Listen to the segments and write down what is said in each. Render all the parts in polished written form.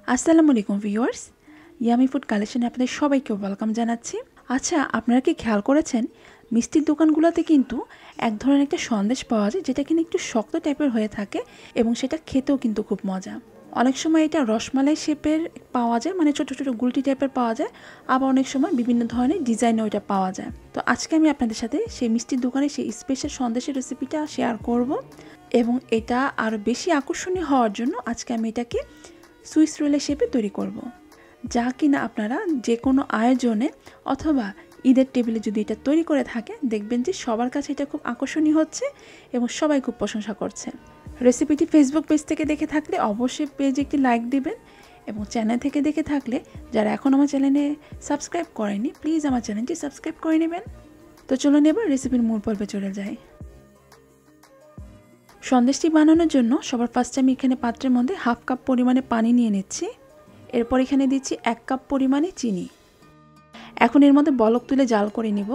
আসসালামু আলাইকুম viewers, yummy food কালেকশনে আপনাদের সবাইকে ওয়েলকাম জানাচ্ছি। আচ্ছা, আপনারা কি খেয়াল করেছেন মিষ্টির দোকানগুলোতে কিন্তু এক ধরনের একটা সন্দেশ পাওয়া যায় যেটা কিনা একটু শক্ত টাইপের হয়ে থাকে এবং সেটা খেতেও কিন্তু খুব মজা। অনেক সময় এটা রসমালাই শেপের পাওয়া যায়, মানে ছোট ছোট গুলটি টাইপের পাওয়া যায়, আবার অনেক সময় বিভিন্ন ধরনের ডিজাইনে ওইটা পাওয়া যায়। তো আজকে আমি আপনাদের সাথে সেই মিষ্টির দোকানে সেই স্পেশাল সন্দেশের রেসিপিটা শেয়ার করব এবং এটা আরও বেশি আকর্ষণীয় হওয়ার জন্য আজকে আমি এটাকে সুইস রোলের শেপে তৈরি করব, যা কিনা আপনারা যে কোনো আয়োজনে অথবা ঈদের টেবিলে যদি এটা তৈরি করে থাকেন দেখবেন যে সবার কাছে এটা খুব আকর্ষণীয় হচ্ছে এবং সবাই খুব প্রশংসা করছে। রেসিপিটি ফেসবুক পেজ থেকে দেখে থাকলে অবশ্যই পেজে একটি লাইক দিবেন এবং চ্যানেল থেকে দেখে থাকলে যারা এখন আমার চ্যানেলে সাবস্ক্রাইব করেনি প্লিজ আমার চ্যানেলটি সাবস্ক্রাইব করে নেবেন। তো চলুন এবার রেসিপির মূল পর্বে চলে যাই। সন্দেশটি বানানোর জন্য সবার ফার্স্টে আমি এখানে পাত্রের মধ্যে হাফ কাপ পরিমাণে পানি নিয়ে নিচ্ছি। এরপর এখানে দিচ্ছি 1 কাপ পরিমাণে চিনি। এখন এর মধ্যে বলক তুলে জাল করে নিব।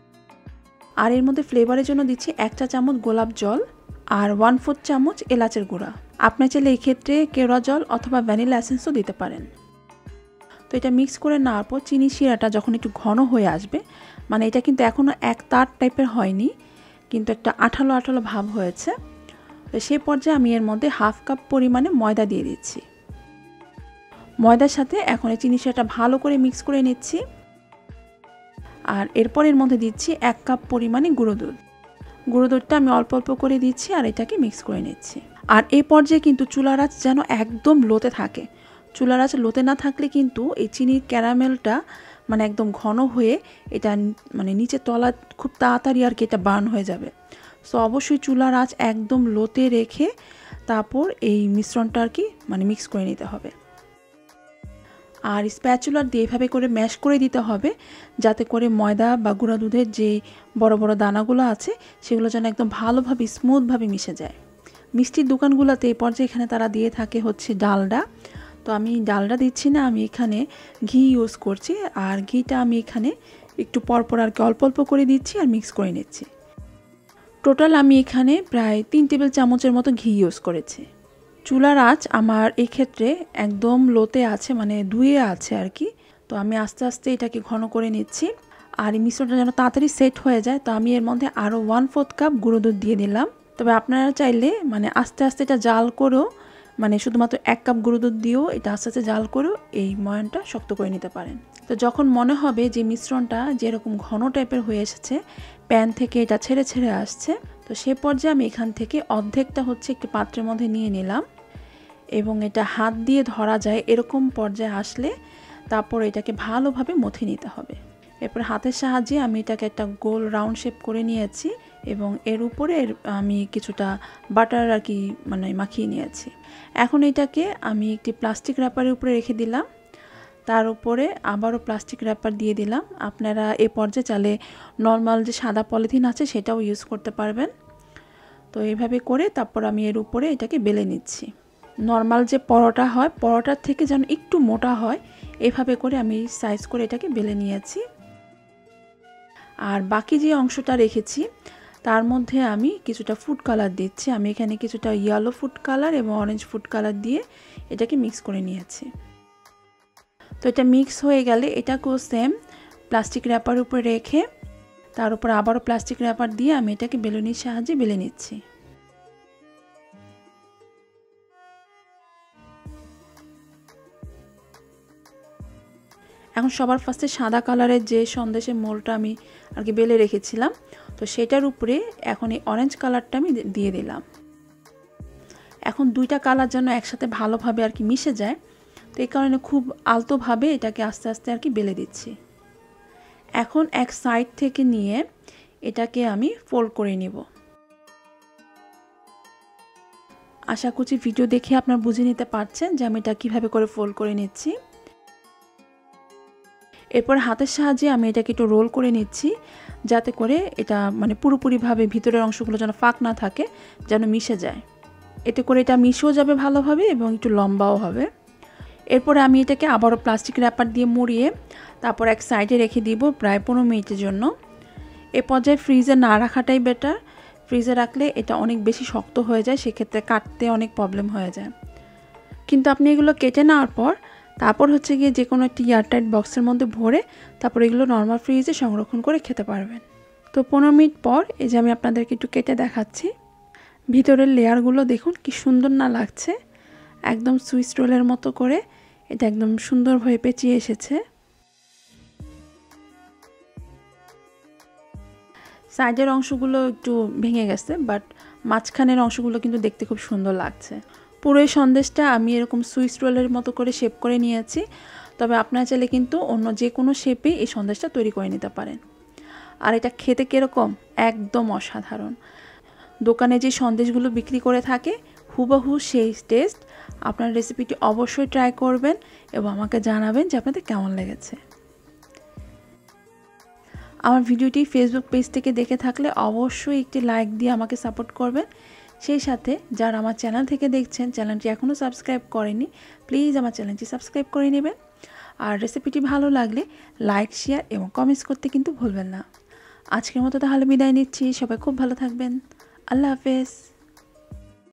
আর এর মধ্যে ফ্লেভারের জন্য দিচ্ছি 1 চা চামচ গোলাপ জল আর 1/4 চামচ এলাচের গুঁড়া। আপনার চাইলে এই ক্ষেত্রে কেওড়া জল অথবা ভ্যানিলা এসেন্সও দিতে পারেন। তো এটা মিক্স করে নেওয়ার পর চিনি শিরাটা যখন একটু ঘন হয়ে আসবে, মানে এটা কিন্তু এখনও এক তার টাইপের হয়নি, কিন্তু একটা আঠালো আঠালো ভাব হয়েছে, তো সেই পর্যায়ে আমি এর মধ্যে হাফ কাপ পরিমাণে ময়দা দিয়ে দিচ্ছি। ময়দার সাথে এখন এই চিনি শিরাটা ভালো করে মিক্স করে নিচ্ছি। আর এরপর এর মধ্যে দিচ্ছি 1 কাপ পরিমাণে গুঁড়ো দুধ। গুঁড়ো দুধটা আমি অল্প অল্প করে দিচ্ছি আর এটাকে মিক্স করে নিচ্ছি। আর এই পর্যায়ে কিন্তু চুলার আঁচ যেন একদম লোতে থাকে। চুলার আঁচ লোতে না থাকলে কিন্তু এই চিনির ক্যারামেলটা মানে একদম ঘন হয়ে এটা মানে নিচে তলা খুব তাড়াতাড়ি আর কি এটা বার্ন হয়ে যাবে। সো অবশ্যই চুলার আঁচ একদম লোতে রেখে তারপর এই মিশ্রণটা আর কি মানে মিক্স করে নিতে হবে। আর স্প্যাচুলার দিয়ে এভাবে করে ম্যাশ করে দিতে হবে যাতে করে ময়দা বা গুঁড়া দুধের যে বড় বড় দানাগুলো আছে সেগুলো যেন একদম ভালোভাবে স্মুথভাবে মিশে যায়। মিষ্টির দোকানগুলোতে এই পর্যায়ে এখানে তারা দিয়ে থাকে হচ্ছে ডালডা, তো আমি ডালডা দিচ্ছি না, আমি এখানে ঘি ইউজ করছি। আর ঘিটা আমি এখানে একটু পরপর আর কি অল্প অল্প করে দিচ্ছি আর মিক্স করে নিচ্ছি। টোটাল আমি এখানে প্রায় 3 টেবিল চামচের মতো ঘি ইউজ করেছি। চুলার আঁচ আমার এই ক্ষেত্রে একদম লোতে আছে, মানে ধুয়ে আছে আর কি। তো আমি আস্তে আস্তে এটাকে ঘন করে নিচ্ছি। আর এই মিশ্রণটা যেন তাড়াতাড়ি সেট হয়ে যায়, তো আমি এর মধ্যে আরও 1/4 কাপ গুঁড়ো দুধ দিয়ে দিলাম। তবে আপনারা চাইলে মানে আস্তে আস্তে এটা জাল করেও, মানে শুধুমাত্র 1 কাপ গুঁড়ো দুধ দিয়েও এটা আস্তে আস্তে জাল করেও এই ময়ানটা শক্ত করে নিতে পারেন। তো যখন মনে হবে যে মিশ্রণটা যেরকম ঘন টাইপের হয়ে এসেছে, প্যান থেকে এটা ছেড়ে ছেড়ে আসছে, তো সে পর্যায়ে আমি এখান থেকে অর্ধেকটা হচ্ছে একটি পাত্রের মধ্যে নিয়ে নিলাম এবং এটা হাত দিয়ে ধরা যায় এরকম পর্যায়ে আসলে তারপর এটাকে ভালোভাবে মথে নিতে হবে। এরপর হাতের সাহায্যে আমি এটাকে একটা গোল রাউন্ড শেপ করে নিয়েছি এবং এর উপরে আমি কিছুটা বাটার আর কি মানে মাখিয়ে নিয়েছি। এখন এটাকে আমি একটি প্লাস্টিক র্যাপারের উপরে রেখে দিলাম, তার উপরে আবারও প্লাস্টিক র্যাপার দিয়ে দিলাম। আপনারা এ পর্যায়ে চাইলে নর্মাল যে সাদা পলিথিন আছে সেটাও ইউজ করতে পারবেন। তো এইভাবে করে তারপর আমি এর উপরে এটাকে বেলে নিচ্ছি। নর্মাল যে পরোটা হয় পরোটার থেকে যেন একটু মোটা হয় এভাবে করে আমি সাইজ করে এটাকে বেলে নিয়েছি। আর বাকি যে অংশটা রেখেছি তার মধ্যে আমি কিছুটা ফুড কালার দিচ্ছি। আমি এখানে কিছুটা ইয়েলো ফুড কালার এবং অরেঞ্জ ফুড কালার দিয়ে এটাকে মিক্স করে নিয়েছি। তো এটা মিক্স হয়ে গেলে এটাকেও সেম প্লাস্টিক র্যাপার উপরে রেখে তার উপর আবারও প্লাস্টিক র্যাপার দিয়ে আমি এটাকে বেলুনির সাহায্যে বেলে নিচ্ছি। এখন সবার ফার্স্টে সাদা কালারের যে সন্দেশের মোলটা আমি আর কি বেলে রেখেছিলাম, তো সেটার উপরে এখন এই অরেঞ্জ কালারটা আমি দিয়ে দিলাম। এখন দুইটা কালার যেন একসাথে ভালোভাবে আর কি মিশে যায়, তো এই কারণে খুব আলতোভাবে এটাকে আস্তে আস্তে আর কি বেলে দিচ্ছি। এখন এক সাইড থেকে নিয়ে এটাকে আমি ফোল্ড করে নিব। আশা করছি ভিডিও দেখে আপনারা বুঝে নিতে পারছেন যে আমি এটা কীভাবে করে ফোল্ড করে নিচ্ছি। এরপর হাতের সাহায্যে আমি এটাকে একটু রোল করে নিচ্ছি যাতে করে এটা মানে পুরোপুরিভাবে ভিতরের অংশগুলো যেন ফাঁক না থাকে, যেন মিশে যায়। এতে করে এটা মিশেও যাবে ভালোভাবে এবং একটু লম্বাও হবে। এরপরে আমি এটাকে আবারও প্লাস্টিক র্যাপার দিয়ে মুড়িয়ে তারপর এক সাইডে রেখে দিব প্রায় 15 মিনিটের জন্য। এ পর্যায়ে ফ্রিজে না রাখাটাই বেটার। ফ্রিজে রাখলে এটা অনেক বেশি শক্ত হয়ে যায়, সেক্ষেত্রে কাটতে অনেক প্রবলেম হয়ে যায়। কিন্তু আপনি এগুলো কেটে নেওয়ার পর তারপর হচ্ছে গিয়ে যে কোনো একটি এয়ারটাইট বক্সের মধ্যে ভরে তারপর এগুলো নর্মাল ফ্রিজে সংরক্ষণ করে খেতে পারবেন। তো 15 মিনিট পর এই যে আমি আপনাদেরকে একটু কেটে দেখাচ্ছি। ভিতরের লেয়ারগুলো দেখুন কি সুন্দর না লাগছে, একদম সুইস রোলের মতো করে এটা একদম সুন্দরভাবে পেঁচিয়ে এসেছে। সাইডের অংশগুলো একটু ভেঙে গেছে, বাট মাঝখানের অংশগুলো কিন্তু দেখতে খুব সুন্দর লাগছে। পুরো এই সন্দেশটা আমি এরকম সুইস রোলের মতো করে শেপ করে নিয়েছি, তবে আপনারা চাইলে কিন্তু অন্য যে কোনো শেপে এই সন্দেশটা তৈরি করে নিতে পারেন। আর এটা খেতে কীরকম, একদম অসাধারণ। দোকানে যে সন্দেশগুলো বিক্রি করে থাকে হুবহু সেই টেস্ট। আপনার রেসিপিটি অবশ্যই ট্রাই করবেন এবং আমাকে জানাবেন যে আপনাদের কেমন লেগেছে। আমার ভিডিওটি ফেসবুক পেজ থেকে দেখে থাকলে অবশ্যই একটি লাইক দিয়ে আমাকে সাপোর্ট করবেন। সেই সাথে যারা আমার চ্যানেল থেকে দেখছেন, চ্যানেলটি এখনও সাবস্ক্রাইব করেনি, প্লিজ আমার চ্যানেলটি সাবস্ক্রাইব করে নেবেন। আর রেসিপিটি ভালো লাগলে লাইক, শেয়ার এবং কমেন্টস করতে কিন্তু ভুলবেন না। আজকের মতো তাহলে বিদায় নিচ্ছি। সবাই খুব ভালো থাকবেন। আল্লাহ হাফেজ।